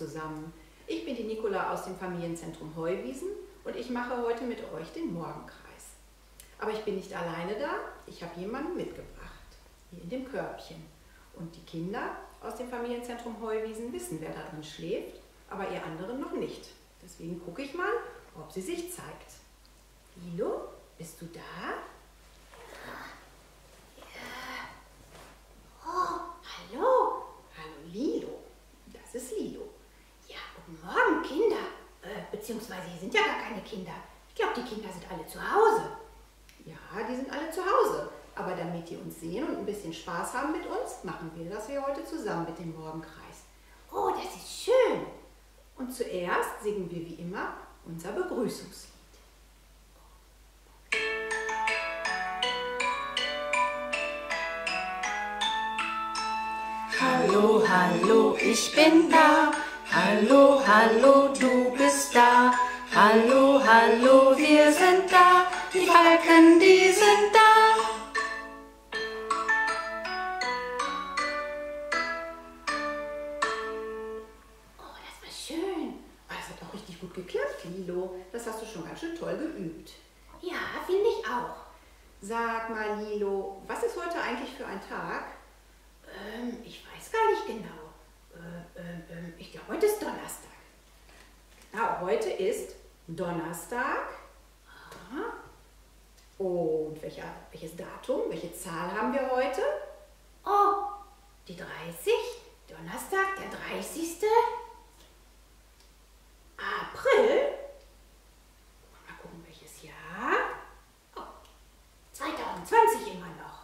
zusammen. Ich bin die Nicola aus dem Familienzentrum Heuwiesen und ich mache heute mit euch den Morgenkreis. Aber ich bin nicht alleine da, ich habe jemanden mitgebracht, hier in dem Körbchen. Und die Kinder aus dem Familienzentrum Heuwiesen wissen, wer da drin schläft, aber ihr anderen noch nicht. Deswegen gucke ich mal, ob sie sich zeigt. Lilo, bist du da? Ja. Oh, hallo. Hallo Lilo. Das ist Lilo. Ja, guten Morgen Kinder. Beziehungsweise hier sind ja gar keine Kinder. Ich glaube, die Kinder sind alle zu Hause. Ja, die sind alle zu Hause. Aber damit die uns sehen und ein bisschen Spaß haben mit uns, machen wir das hier heute zusammen mit dem Morgenkreis. Oh, das ist schön. Und zuerst singen wir wie immer unser Begrüßungslied. Hallo, hallo, ich bin da. Hallo, hallo, du bist da. Hallo, hallo, wir sind da. Die Falken, die sind da. Oh, das war schön. Oh, das hat auch richtig gut geklappt, Lilo. Das hast du schon ganz schön toll geübt. Ja, finde ich auch. Sag mal, Lilo, was ist heute eigentlich für ein Tag? Ich weiß gar nicht genau. Ich glaube, heute ist Donnerstag. Genau, heute ist Donnerstag. Aha. Und welches Datum, welche Zahl haben wir heute? Oh, die 30. Donnerstag, der 30. April. Mal gucken, welches Jahr. Oh, 2020 immer noch.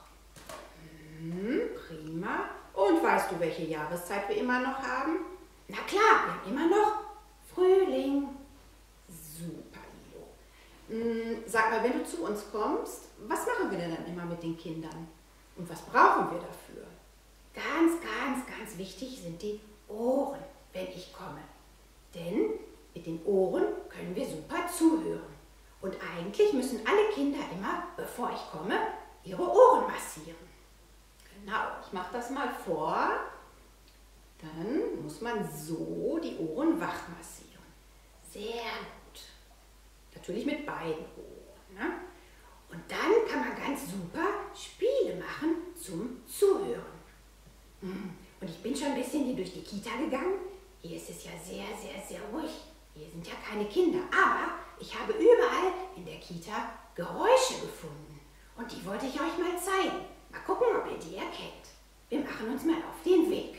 Prima. Und weißt du, welche Jahreszeit wir immer noch haben? Na klar, wir haben immer noch Frühling. Super, Lilo. Sag mal, wenn du zu uns kommst, was machen wir denn dann immer mit den Kindern? Und was brauchen wir dafür? Ganz, ganz, ganz wichtig sind die Ohren, wenn ich komme. Denn mit den Ohren können wir super zuhören. Und eigentlich müssen alle Kinder immer, bevor ich komme, ihre Ohren massieren. Genau, ich mache das mal vor. Dann muss man so die Ohren wach massieren. Sehr gut. Natürlich mit beiden Ohren. Ne? Und dann kann man ganz super Spiele machen zum Zuhören. Und ich bin schon ein bisschen hier durch die Kita gegangen. Hier ist es ja sehr, sehr, sehr ruhig. Hier sind ja keine Kinder. Aber ich habe überall in der Kita Geräusche gefunden. Und die wollte ich euch mal zeigen. Mal gucken, ob ihr die erkennt. Wir machen uns mal auf den Weg.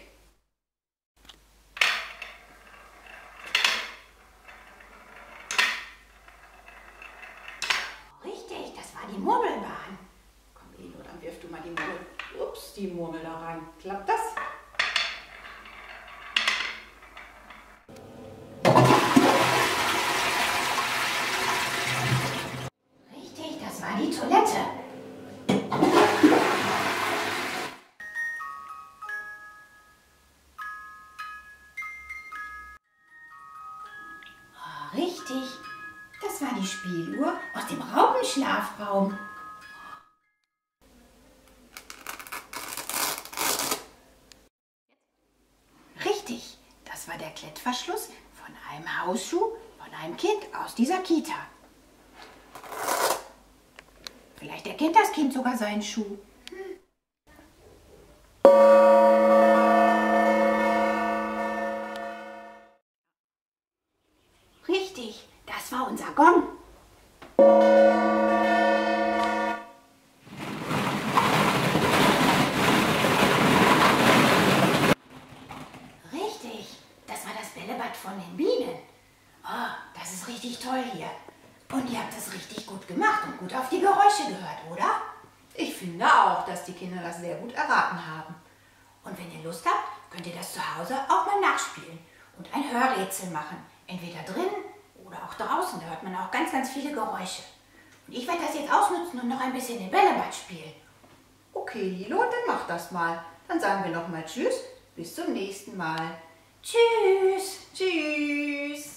Richtig, das war die Murmelbahn. Komm, Lilo, dann wirf du mal die Murmel. Ups, die Murmel da rein. Klappt das? Richtig, das war die Toilette. Richtig, das war die Spieluhr aus dem Raupenschlafraum. Richtig, das war der Klettverschluss von einem Hausschuh von einem Kind aus dieser Kita. Vielleicht erkennt das Kind sogar seinen Schuh. Richtig, das war unser Gong. Richtig, das war das Bällebad von den Bienen. Oh, das ist richtig toll hier. Und ihr habt das richtig gut gemacht und gut auf die Geräusche gehört, oder? Ich finde auch, dass die Kinder das sehr gut erraten haben. Und wenn ihr Lust habt, könnt ihr das zu Hause auch mal nachspielen und ein Hörrätsel machen. Entweder drin oder auch draußen, da hört man auch ganz, ganz viele Geräusche. Und ich werde das jetzt ausnutzen und noch ein bisschen im Bällebad spielen. Okay, Lilo, dann mach das mal. Dann sagen wir nochmal Tschüss, bis zum nächsten Mal. Tschüss. Tschüss.